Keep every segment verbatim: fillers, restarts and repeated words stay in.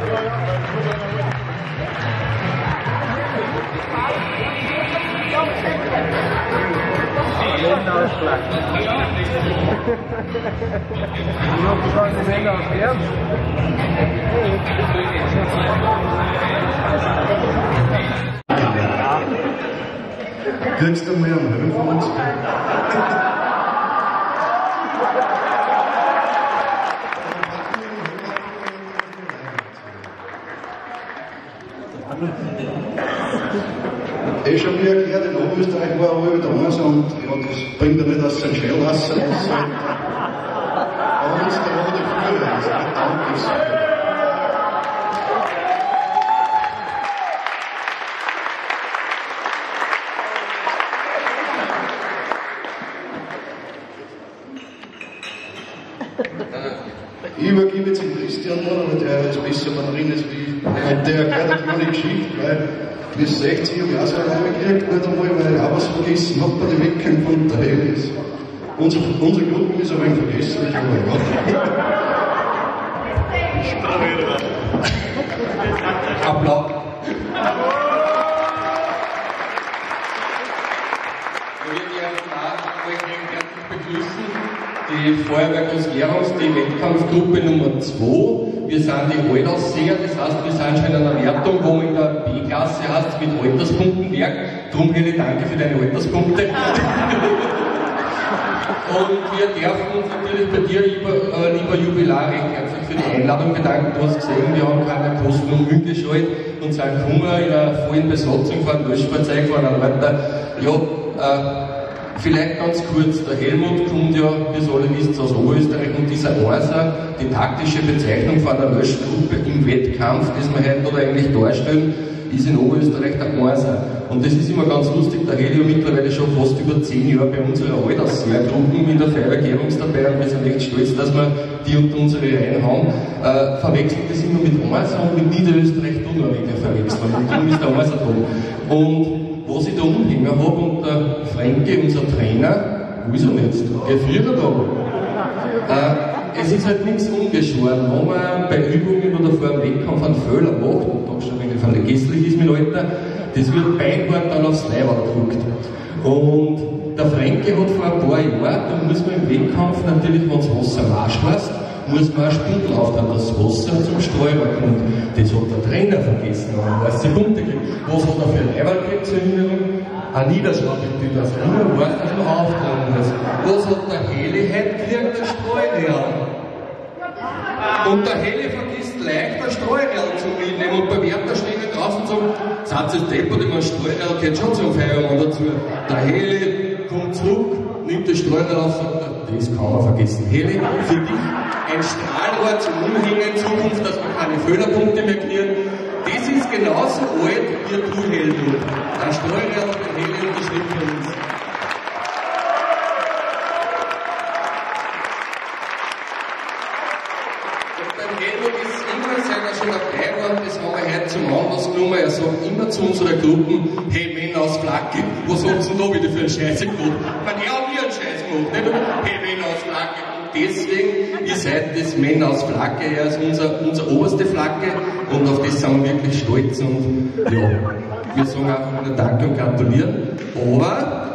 Kriegst du mal einen Helm von uns? Ich habe mir erklärt, in Oberösterreich war er wieder eins und ja, das bringt ja nicht, dass sie einen Schellwasser ist. Aber wenn es der rote Führer ist, der Dank ist. Ich übergebe jetzt den Christian noch, aber der jetzt besser drin ist wie der erklärt eine kleine Geschichte, weil bis sechzig habe ich auch so eine gekriegt, nicht einmal, weil ich auch was vergessen habe bei den Wettkämpfen und der Hell ist. Unsere, unsere Gruppe ist aber ein vergesslich, aber ja. Applaus. Wir dürfen auch recht herzlich begrüßen die Feuerwerk aus Gerons, die Wettkampfgruppe Nummer zwei. Wir sind die Altaussieger, das heißt, wir sind schon in einer Wertung, wo man in der B-Klasse heißt, mit Alterspunkten werkt. Drum, Heli, danke für deine Alterspunkte. Und wir dürfen uns natürlich bei dir, lieber, äh, lieber Jubilar, recht herzlich für die Einladung bedanken. Du hast gesehen, wir haben keine Kosten und Mühen gescheut und sind gekommen in einer vollen Besatzung von einem Löschfahrzeug, von einem Leiter. Ja, äh, vielleicht ganz kurz, der Helmut kommt ja, wie es alle wisst, aus Oberösterreich und dieser Einser, die taktische Bezeichnung von einer Löschgruppe im Wettkampf, das wir heute oder eigentlich darstellen, ist in Oberösterreich der Einser. Und das ist immer ganz lustig, der Helio mittlerweile schon fast über zehn Jahre bei unserer Alterssehergruppen in der Feuerwehrgebungs dabei und wir sind echt stolz, dass wir die unter unsere Reihen haben. Äh, verwechselt das immer mit Einser und mit Niederösterreich tun wir wieder verwechseln. Und darum ist der Einser drum. Und was ich da umhängen habe und der Franke, unser Trainer, wo ist er jetzt? Der Führer da. Äh, es ist halt nichts ungeschoren, wenn man bei Übungen oder vor einem Wettkampf einen Fehler macht, und da schon ein wenig vergesslich ist mit Alter, das wird beinhart dann aufs Leiberl gedrückt. Und der Franke hat vor ein paar Jahren, da muss man im Wettkampf natürlich, wenn das Wasser marsch lässt, muss man einen Spindel auftragen, dass das Wasser zum Steurer kommt. Das hat der Trainer vergessen, aber er weiß die Punkte gekriegt. Was hat er für ein Leiberl gekriegt zur Erinnerung? Ein Niederschlag, dass er immer weiß, dass man auftragen muss. Was hat der Heli heute gekriegt? Der Streunerl. Und der Heli vergisst leicht, der Streunerl zu mitnehmen. Und beim Wärter stehen wir draußen und sagen, seid ihr deppert, ich mein Streunerl gehört schon zum Feiermann dazu. Der Heli kommt zurück, nimmt das Streunerl auf und sagt, das kann man vergessen. Heli, für dich ein Strahlrohr zum Umhängen in Zukunft, dass wir keine Fehlerpunkte mehr kriegen. Das ist genauso alt wie du, Helmut. Der Streunerl und der Heli unterschrieben von uns. Und beim Helmut ist immer, seit er schon dabei war, das haben wir heute zum Anlass genommen, er sagt immer zu unserer Gruppe, hey Männer aus Flagge, was hat's denn da wieder für einen Scheiß gemacht? Ich meine, er hat nie einen Scheiß gemacht, nicht? Hey Männer aus Flagge. Deswegen, ihr seid das Männer aus Flagge, er ist unser, unser oberste Flagge und auf das sind wir wirklich stolz und ja, wir sagen einfach nur Danke und gratulieren, aber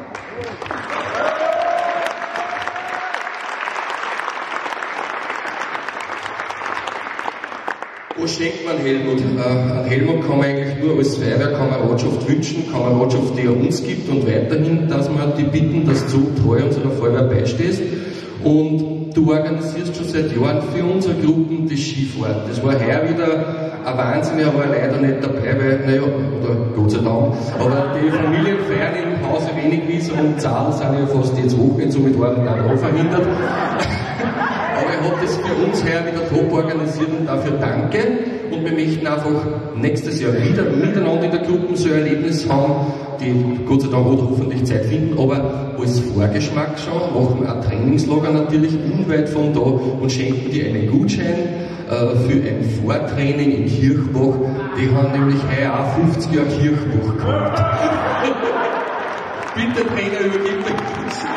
was schenkt man Helmut? Äh, Helmut kann man eigentlich nur als Feuerwehrkameradschaft wünschen, Kameradschaft, die er uns gibt und weiterhin, dass wir die bitten, dass du treu unserer Feuerwehr beistehst. Und du organisierst schon seit Jahren für unsere Gruppen das Skifahren. Das war heuer wieder ein Wahnsinn, er war leider nicht dabei, weil, naja, oder Gott sei Dank, aber die Familienfeiern im Hause wenig Wies und Zahl sind ja fast jetzt Wochenende, somit waren wir auch verhindert. Aber er hat das für uns heuer wieder top organisiert und dafür danke. Und wir möchten einfach nächstes Jahr wieder miteinander in der Gruppe so ein Erlebnis haben, die Gott sei Dank hat hoffentlich Zeit finden, aber als Vorgeschmack schon machen wir ein Trainingslager natürlich unweit von da und schenken dir einen Gutschein äh, für ein Vortraining in Kirchbach. Die haben nämlich heuer auch fünfzig Jahre Kirchbach gehabt. Bitte Trainer, übergib den Gutschein.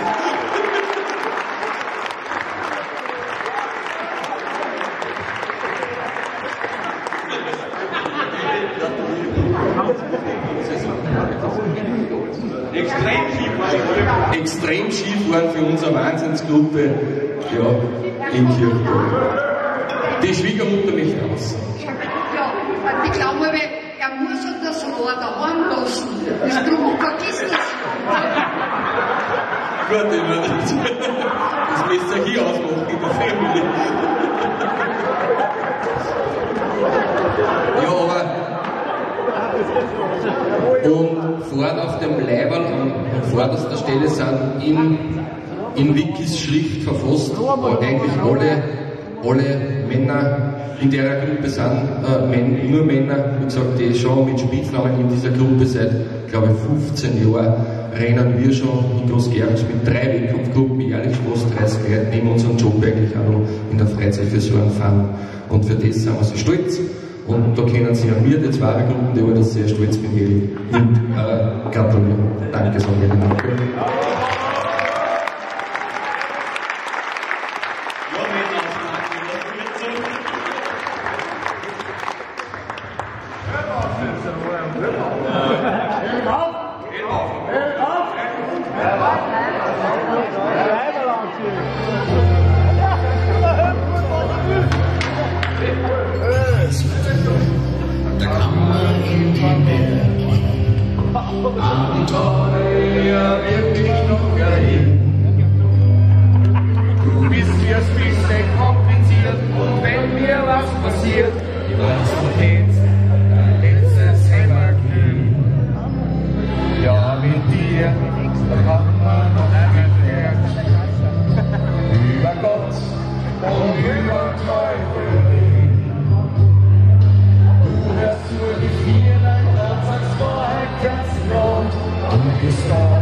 extrem Skifahren für unsere Wahnsinnsgruppe, ja, in Kirchberg. Die Schwiegermutter mich aus. Ja, ich glaube, er muss das Rohr daheim lassen. Das Druck vergisst das. Gut, ich meine, das, das müsst ihr hier ausmachen in der Family. Ja, aber und vorne auf dem Leiberl an vorderster Stelle sind in, in Wikis Schrift verfasst, eigentlich alle, alle Männer in der Gruppe sind äh, Men, nur Männer, wie gesagt, die schon mit Spitznamen in dieser Gruppe seit, glaube ich, fünfzehn Jahren rennen wir schon in Großgerz mit drei Wettkampfgruppen, jährlich fast dreißig Leute, nehmen unseren Job eigentlich auch noch in der Freizeit für so einen Fun. Und für das sind wir so stolz. Und da können Sie an mir, die zwei Gruppen, die ich das sehr stolz bin, und äh, gratulieren. Danke, sage ich Ihnen. Da kann man in die Berge Abenteuer wirklich noch erleben. Du bist fürs bisschen kompliziert und wenn mir was passiert, weißt du jetzt dein letztes Hämmerchen. Ja, mit dir, da kann man noch einmal über Gott und über Teufel reden. Du hörst nur die vier, dein Herz als Wahrheit ganz laut und gehst